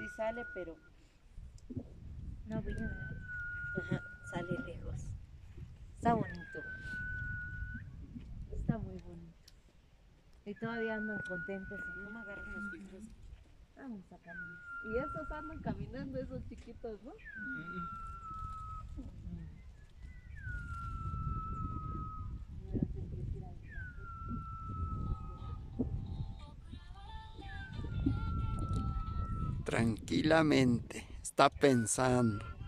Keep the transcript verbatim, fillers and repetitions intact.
Sí sale, pero No brilla, ¿verdad? ajá, sale lejos. Está bonito. Está muy bonito. Y todavía andan contentos. ¿Cómo agarran los filtros? Vamos a caminar. Y esos andan caminando, esos chiquitos, ¿no? Tranquilamente, está pensando.